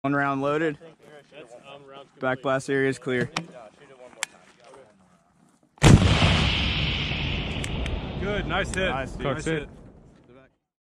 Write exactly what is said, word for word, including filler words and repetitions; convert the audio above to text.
One round loaded. Back blast area is clear. Good, nice hit. Nice, nice hit.